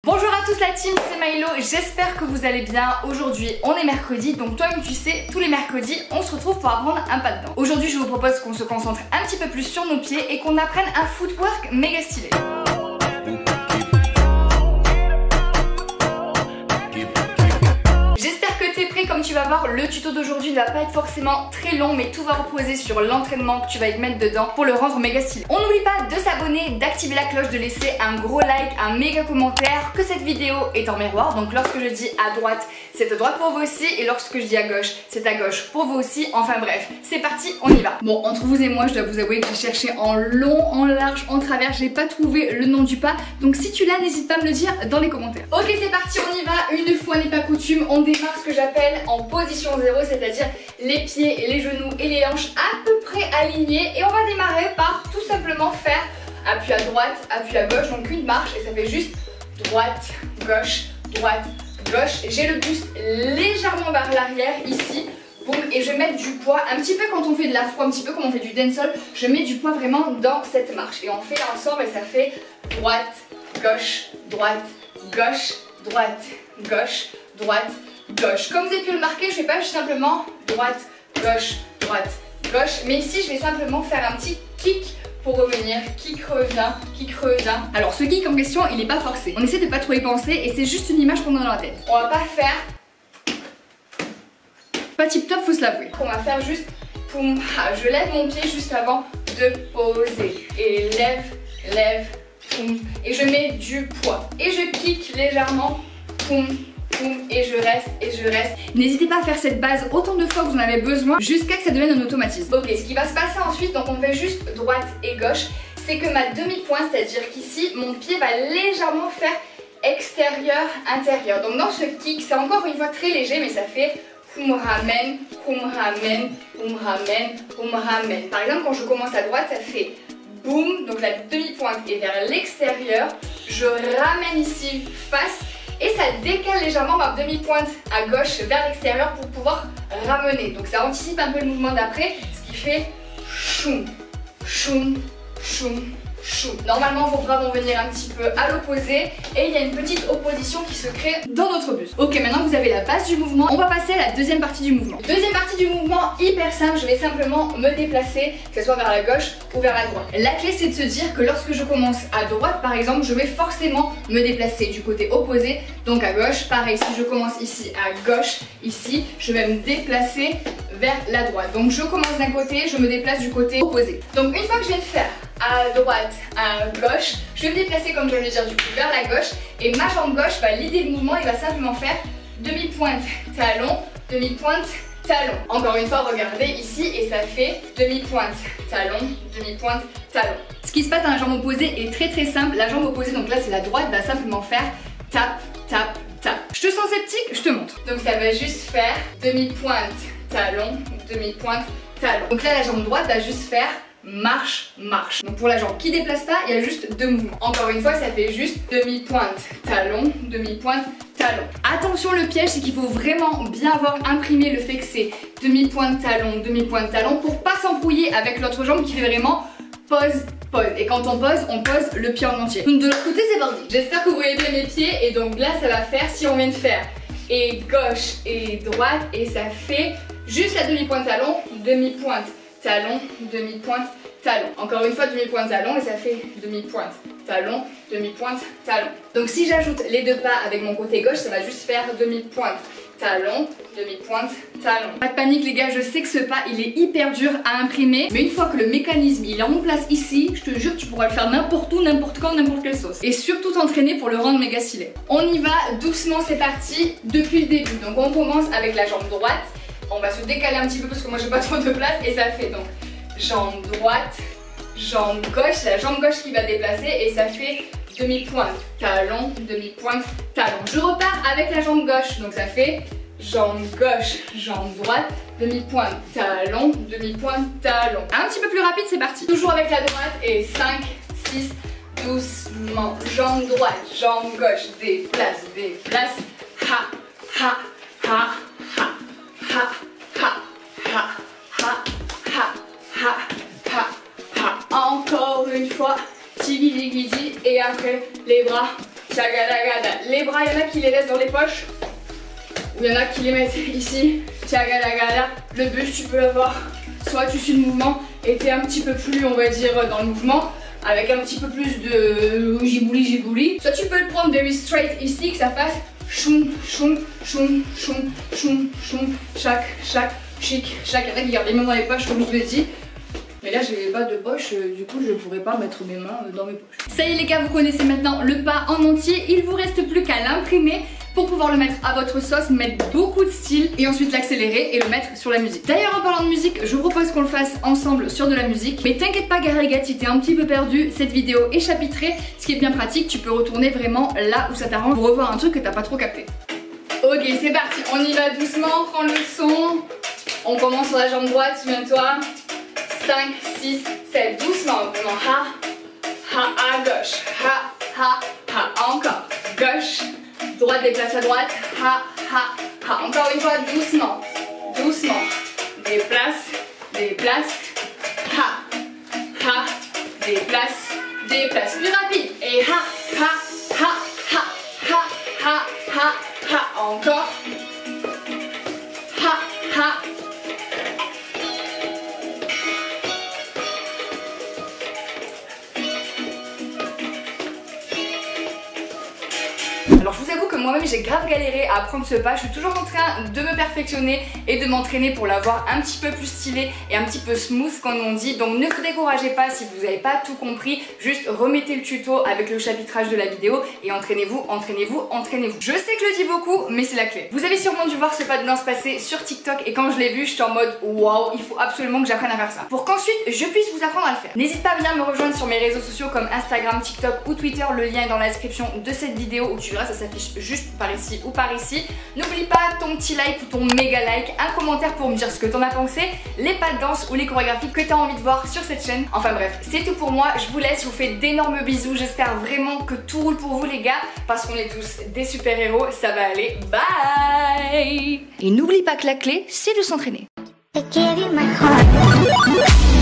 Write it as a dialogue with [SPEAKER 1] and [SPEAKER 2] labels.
[SPEAKER 1] Bonjour à tous la team, c'est Maïlo, j'espère que vous allez bien. Aujourd'hui on est mercredi, donc toi-même tu sais, tous les mercredis on se retrouve pour apprendre un pas de danse. Aujourd'hui je vous propose qu'on se concentre un petit peu plus sur nos pieds et qu'on apprenne un footwork méga stylé. Comme tu vas voir, le tuto d'aujourd'hui ne va pas être forcément très long, mais tout va reposer sur l'entraînement que tu vas y mettre dedans pour le rendre méga stylé. On n'oublie pas de s'abonner, d'activer la cloche, de laisser un gros like, un méga commentaire, que cette vidéo est en miroir. Donc lorsque je dis à droite, c'est à droite pour vous aussi, et lorsque je dis à gauche, c'est à gauche pour vous aussi. Enfin bref, c'est parti, on y va. Bon, entre vous et moi, je dois vous avouer que j'ai cherché en long, en large, en travers, j'ai pas trouvé le nom du pas. Donc si tu l'as, n'hésite pas à me le dire dans les commentaires. Ok, c'est parti, on y va. Une fois n'est pas coutume, on démarre ce que j'appelle en position 0, c'est-à-dire les pieds, les genoux et les hanches à peu près alignés, et on va démarrer par tout simplement faire appui à droite, appui à gauche, donc une marche et ça fait juste droite, gauche, j'ai le buste légèrement vers l'arrière ici, boum, et je vais mettre du poids un petit peu quand on fait de l'afro, un petit peu comme on fait du dancehall, je mets du poids vraiment dans cette marche et on fait ensemble et ça fait droite, gauche, gauche, droite, gauche. Comme vous avez pu le marquer, je ne fais pas juste simplement droite, gauche, mais ici je vais simplement faire un petit kick pour revenir, kick revient. Alors ce kick en question, il n'est pas forcé. On essaie de pas trop y penser et c'est juste une image qu'on a dans la tête. On va pas faire pas tip top, faut se l'avouer. On va faire juste poum, je lève mon pied juste avant de poser et lève, poum, et je mets du poids et je kick légèrement, poum, et je reste. N'hésitez pas à faire cette base autant de fois que vous en avez besoin jusqu'à que ça devienne un automatisme. Ok, ce qui va se passer ensuite, donc on fait juste droite et gauche, c'est que ma demi-pointe, c'est-à-dire qu'ici mon pied va légèrement faire extérieur-intérieur. Donc dans ce kick, c'est encore une fois très léger, mais ça fait poum ramène. Par exemple, quand je commence à droite, ça fait boum, donc la demi-pointe est vers l'extérieur, je ramène ici face. Et ça décale légèrement ma demi-pointe à gauche vers l'extérieur pour pouvoir ramener. Donc ça anticipe un peu le mouvement d'après, ce qui fait choum. Normalement vos bras vont venir un petit peu à l'opposé et il y a une petite opposition qui se crée dans notre buste. Ok, maintenant que vous avez la base du mouvement, on va passer à la deuxième partie du mouvement. Deuxième partie du mouvement, hyper simple, je vais simplement me déplacer, que ce soit vers la gauche ou vers la droite. La clé c'est de se dire que lorsque je commence à droite par exemple, je vais forcément me déplacer du côté opposé, donc à gauche. Pareil, si je commence ici à gauche, ici, je vais me déplacer vers la droite. Donc je commence d'un côté, je me déplace du côté opposé. Donc une fois que je viens de faire à droite, à gauche, je vais me déplacer comme je viens de le dire du coup vers la gauche et ma jambe gauche va lider le mouvement et va simplement faire demi-pointe, talon, demi-pointe, talon. Encore une fois, regardez ici et ça fait demi-pointe, talon, demi-pointe, talon. Ce qui se passe dans la jambe opposée est très simple. La jambe opposée, donc là c'est la droite, va simplement faire tap, tap, tap. Je te sens sceptique, je te montre. Donc ça va juste faire demi-pointe, talon, demi-pointe, talon. Donc là la jambe droite va juste faire marche. Donc pour la jambe qui déplace pas, il y a juste deux mouvements. Encore une fois, ça fait juste demi-pointe, talon, demi-pointe, talon. Attention, le piège, c'est qu'il faut vraiment bien avoir imprimé le fait que c'est demi-pointe, talon pour pas s'embrouiller avec l'autre jambe qui fait vraiment pause. Et quand on pose le pied en entier. Donc de l'autre côté, c'est parti. J'espère que vous voyez bien mes pieds et donc là, ça va faire, si on vient de faire et gauche et droite et ça fait juste la demi-pointe, talon, demi-pointe, talon, demi-pointe, talon. Encore une fois demi-pointe, talon et ça fait demi-pointe, talon, demi-pointe, talon. Donc si j'ajoute les deux pas avec mon côté gauche, ça va juste faire demi-pointe, talon, demi-pointe, talon. Pas de panique les gars, je sais que ce pas il est hyper dur à imprimer, mais une fois que le mécanisme il est en place ici, je te jure tu pourras le faire n'importe où, n'importe quand, n'importe quelle sauce. Et surtout t'entraîner pour le rendre méga stylé. On y va doucement, c'est parti depuis le début. Donc on commence avec la jambe droite. On va se décaler un petit peu parce que moi j'ai pas trop de place et ça fait donc jambe droite, jambe gauche, c'est la jambe gauche qui va déplacer et ça fait demi-pointe, talon, demi-pointe, talon. Je repars avec la jambe gauche, donc ça fait jambe gauche, jambe droite, demi-pointe, talon, demi-pointe, talon. Un petit peu plus rapide, c'est parti. Toujours avec la droite et 5, 6, doucement. Jambe droite, jambe gauche, déplace, ha. Encore une fois, tigui et après les bras, Chagalagada. Les bras, il y en a qui les laissent dans les poches. Ou il y en a qui les mettent ici. Chagalagada. Le buste, tu peux l'avoir. Soit tu suis le mouvement et t'es un petit peu plus, on va dire, dans le mouvement. Avec un petit peu plus de gibouli. Soit tu peux le prendre very straight ici, que ça fasse choum, choum, choum, choum, choum, choum. Chaque, chic, chaque. Il y en a qui gardent les mains dans les poches, comme je vous l'ai dit. Mais là j'ai pas de poche, du coup je pourrais pas mettre mes mains dans mes poches. Ça y est les gars, vous connaissez maintenant le pas en entier. Il vous reste plus qu'à l'imprimer pour pouvoir le mettre à votre sauce, mettre beaucoup de style et ensuite l'accélérer et le mettre sur la musique. D'ailleurs en parlant de musique, je vous propose qu'on le fasse ensemble sur de la musique. Mais t'inquiète pas Garrigat, si t'es un petit peu perdu, cette vidéo est chapitrée. Ce qui est bien pratique, tu peux retourner vraiment là où ça t'arrange pour revoir un truc que t'as pas trop capté. Ok, c'est parti, on y va doucement, prends le son. On commence sur la jambe droite, souviens-toi. 5, 6, 7, doucement, vraiment, à gauche, ha, encore, gauche, droite déplace à droite, ha, encore une fois, doucement, déplace, ha, déplace, plus rapide, et ha, encore, ha. Alors je vous avoue que moi-même j'ai grave galéré à apprendre ce pas, je suis toujours en train de me perfectionner et de m'entraîner pour l'avoir un petit peu plus stylé et un petit peu smooth comme on dit. Donc ne vous découragez pas si vous n'avez pas tout compris, juste remettez le tuto avec le chapitrage de la vidéo et entraînez-vous. Je sais que je le dis beaucoup mais c'est la clé. Vous avez sûrement dû voir ce pas de danse passer sur TikTok et quand je l'ai vu j'étais en mode waouh, il faut absolument que j'apprenne à faire ça pour qu'ensuite je puisse vous apprendre à le faire. N'hésite pas à venir me rejoindre sur mes réseaux sociaux comme Instagram, TikTok ou Twitter, le lien est dans la description de cette vidéo où tu verras ça s'affiche juste par ici ou par ici. N'oublie pas ton petit like ou ton méga like, un commentaire pour me dire ce que t'en as pensé, les pas de danse ou les chorégraphies que t'as envie de voir sur cette chaîne. Enfin bref, c'est tout pour moi, je vous laisse, je vous fais d'énormes bisous, j'espère vraiment que tout roule pour vous les gars, parce qu'on est tous des super héros, ça va aller, bye. Et n'oublie pas que la clé, c'est de s'entraîner.